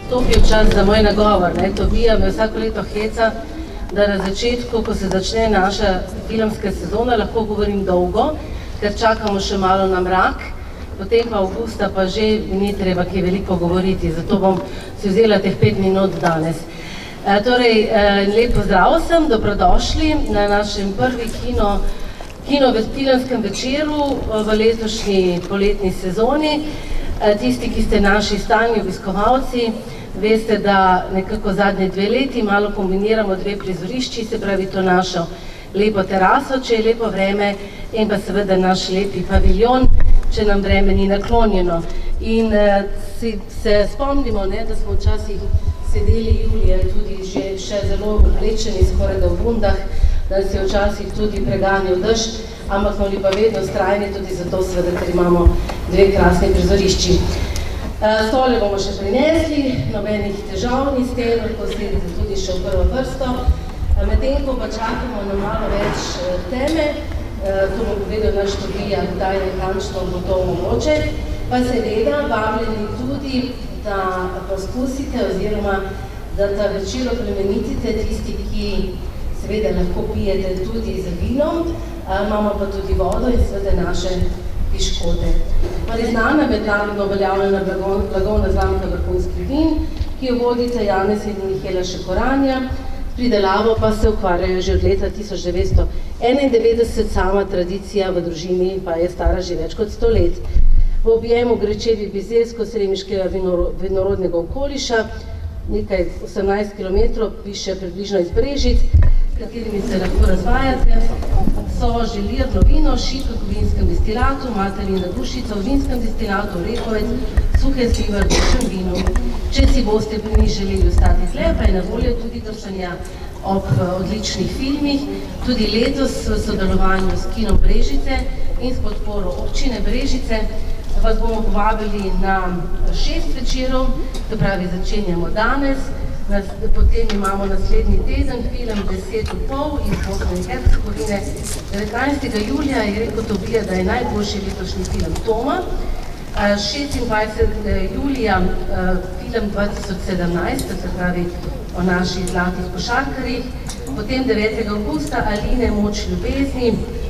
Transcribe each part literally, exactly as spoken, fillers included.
stopil čas za moj nagovor. Tobija me vsako leto heca, da na začetku, ko se začne naša filmska sezona, lahko govorim dolgo, ker čakamo še malo na mrak, potem pa avgusta pa že ni treba kaj veliko govoriti, zato bom si vzela teh pet minut danes. Torej, lep pozdrav vsem, dobrodošli na našem prvi kino kino v filmskem večeru v letošnji poletni sezoni. Tisti, ki ste naši stalni obiskovalci, veste, da nekako zadnje dve leti malo kombiniramo dve prizorišči, se pravi to našo lepo teraso, če je lepo vreme, in pa seveda naš lepi paviljon, če nam vreme ni naklonjeno. In se spomnimo, da smo včasih sedeli julija tudi že še zelo oblečeni, skoraj da v bundah, da se je včasih tudi preganjal dež, ampak smo bili pa vedno vztrajni tudi zato, seveda, ker imamo dve krasni prizorišči. Stole bomo še prinesli, nobenih težav ni s tem, lahko sedite tudi še v prvo vrsto. Medtem ko pa čakamo na malo več teme, to bom povedal naš Tobija, kdaj nekančno bo to mogoče, pa seveda vabljeni tudi, da poskusite oziroma da ta večer oplemenitite tisti, ki seveda lahko pijete tudi z vinom, imamo pa tudi vodo in seveda naše piškote. Znana mednarodno uveljavljena blagovna znamka Vrhunski vin, ki jo vodita Janez in Mihaela Šekoranja, s pridelavo pa se ukvarjajo že od leta tisoč devetsto enaindevetdeset, sama tradicija v družini pa je stara že več kot sto let. V objemu Grečevih bizeljsko-sremiškega vinorodnega okoliša, nekaj osemnajst kilometrov, piše približno iz Brežic, s katerimi se lahko razvajate, so želirno vino, šipek v vinskem destilatu, materina dušica v vinskem destilatu, rekovec, suhe slivar v dušem vinu. Če si boste pri njih želeli ostati tle, pa je na voljo tudi drsanja ob odličnih filmih, tudi letos v sodelovanju s Kinom Brežice in s podporo občine Brežice vas bomo povabili na šest večerov, to pravi začenjamo danes, potem imamo naslednji teden film Deset v pol iz Bosne in Hercegovine. devetnajstega julija je rekel Tobija, da je najboljši letošnji film Toma, šestindvajsetega julija film dva tisoč sedemnajst, se pravi o naših zlatih košarkarjih, potem devetega avgusta Aline Moč ljubezni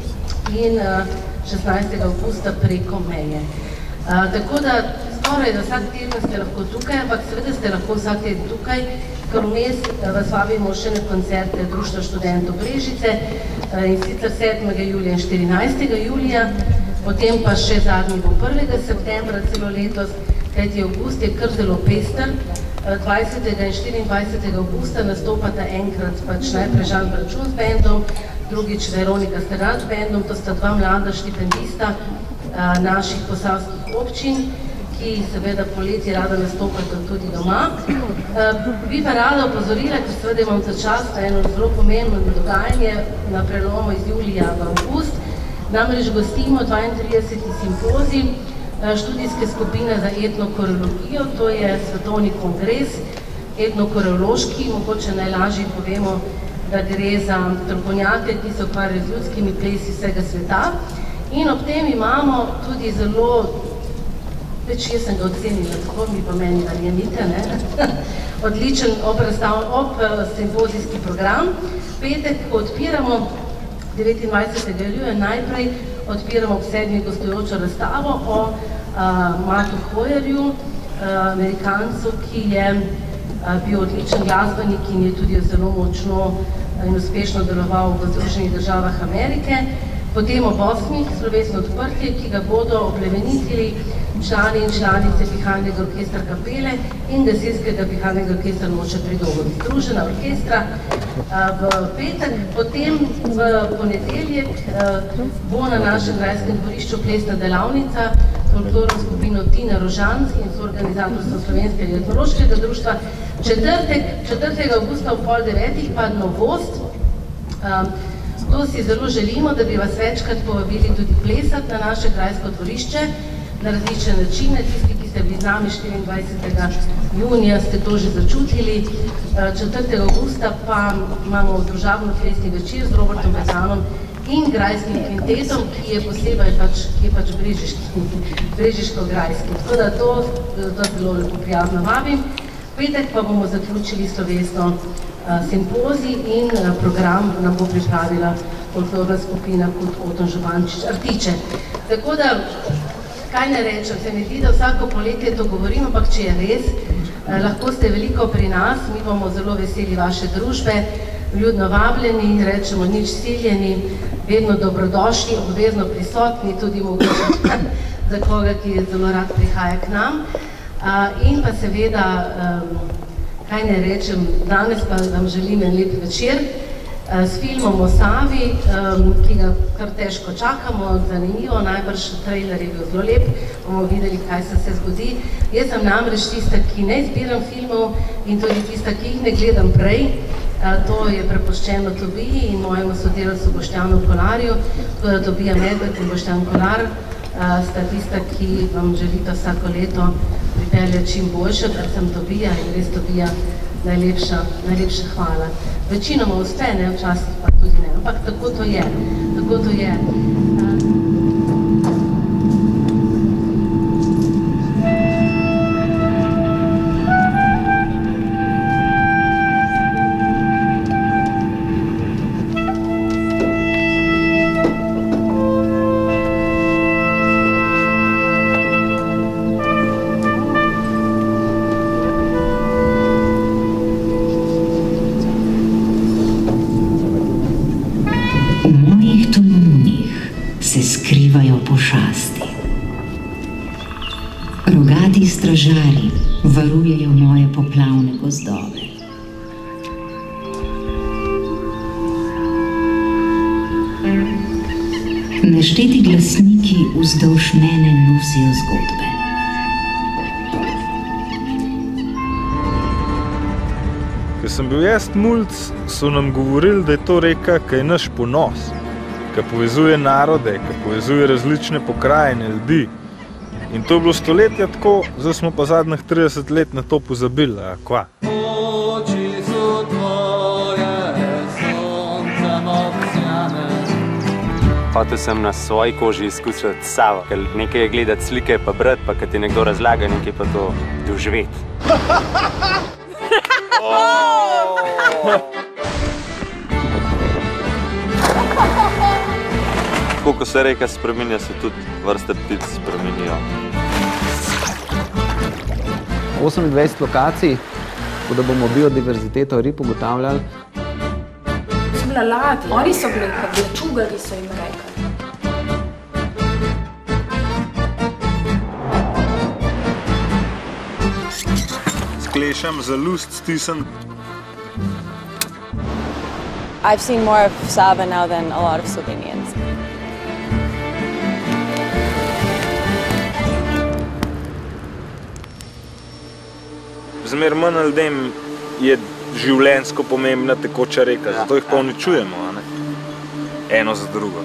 in šestnajstega avgusta Preko meje. Tako da skoraj da vsak teden ste lahko tukaj, ampak seveda ste lahko vsak teden tukaj, ker vmes vas vabimo še na koncerte Društva študentov Brežice in sicer sedmega julija in štirinajstega julija, potem pa še zadnji bo prvega septembra celo letos, kajti avgust je kar zelo pester, dvajsetega in štiriindvajsetega avgusta nastopata enkrat pač najprej Žan Bračun z bendom, drugič Veronika Sterač z bendom, to sta dva mlada štipendista naših posavskih občin, ki seveda poleti rada nastopata tudi doma. Bi pa rada opozorila, ker seveda imam za čas na eno zelo pomembno dogajanje na prelomu iz julija v avgust, namreč gostimo dvaintrideseti simpozij študijske skupine za etnokoreologijo, to je svetovni kongres etnokoreološki, mogoče najlažje povemo, da gre za strokovnjake, ki se ukvarjajo z ljudskimi plesi vsega sveta. In ob tem imamo tudi zelo, več jaz sem ga ocenila, tako mi pa meni verjemite, odličen ob simpozijski program. Petek, ko odpiramo devetindvajsetega julija, najprej odpiramo ob sedmih gostujočo razstavo o Mattu Hoyerju, Amerikancu, ki je bil odličen glasbenik in je tudi zelo močno in uspešno deloval v Združenih državah Amerike. Potem ob osmih slovesno odprtje, ki ga bodo oplemenitili člani in članice Pihalnega orkestra Kapele in gasilskega Pihalnega orkestra Moče pri Dobu. Združena orkestra v petek, potem v ponedeljek bo na našem grajskem dvorišču plesna delavnica folklorno skupino Tina Rožanc in soorganizatorstvo Slovenskega etnološkega društva. četrtega avgusta ob pol devetih pa novost. To si zelo želimo, da bi vas večkrat povabili tudi plesati na naše grajsko dvorišče na različne načine. Tisti, ki ste bili z nami štiriindvajsetega junija, ste to že začutili. četrtega avgusta pa imamo družabno plesni večer z Robertom Bezanom in grajskim kvintetom, ki je posebej pač, ki je pač brežiško-grajski. Tako da to zelo lepo prijazno vabim. petek pa bomo zaključili slovesno simpozij in program nam bo pripravila folklorna skupina kot Oton Župančič Artiče. Tako da, kaj ne rečem, se mi zdi, da vsako poletje to govorim, ampak če je res, lahko ste veliko pri nas, mi bomo zelo veseli vaše družbe, ljudno vabljeni, rečemo nič siljeni, vedno dobrodošli, obvezno prisotni, tudi mogoče za koga, ki zelo rad prihaja k nam. In pa seveda, kaj ne rečem, danes pa vam želim en lep večer s filmom o Savi, ki ga kar težko čakamo, zanimivo, najbrž trailer je bil zelo lep, bomo videli, kaj se se zgodi. Jaz sem namreč tista, ki ne izbiram filmov in tudi tista, ki jih ne gledam prej. To je prepuščeno Tobiji in mojemu sodelavcu Boštjanu Kolarju, tako da Tobija Medved in Boštjan Kolar sta tista, ki vam želita vsako leto pripeljati čim boljše, predvsem Tobija in res Tobija najlepša, najlepša hvala. Večinoma uspe, ne, včasih pa tudi ne, ampak tako to je, tako to je. Rogati stražarji varujejo moje poplavne gozdove. Nešteti glasniki vzdolž mene nosijo zgodbe. Ko sem bil jaz mulc, so nam govorili, da je to reka, ki je naš ponos, ki povezuje narode, ki povezuje različne pokrajine, ljudi. In to je bilo stoletja tako, zdaj smo pa zadnjih trideset let na to pozabili, a kva? Hotel sem na svoji koži izkušati Savo, ker nekaj je gledati slike pa brati, pa kad ti nekdo razlaga, nekaj pa to doživeti. Tako, ko se reka spreminja, se tudi vrste ptic spremenijo. osemindvajset lokacij, tako da bomo biodiverziteto rib ugotavljali. So bila ladja, oni so bili, kad čugali so jim rekli. Sklešam za lust stisem. I've seen more of Sava now than a lot of Slovenians. Zmer manj ljudem je življenjsko pomembna tekoča reka, zato jih pa uničujemo, a ne? Eno za drugo.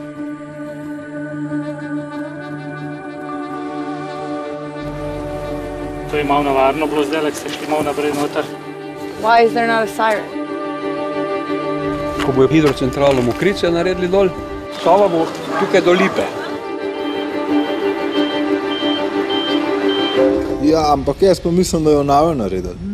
To je malo navarno bilo zdaj, ko ste šli malo naprej noter. Why is there not a siren? Ko bojo hidrocentralno Mokrice naredili dol, Sava bo tukaj do Lipe. Ja, ampak jaz pa mislim, da jo nave naredili.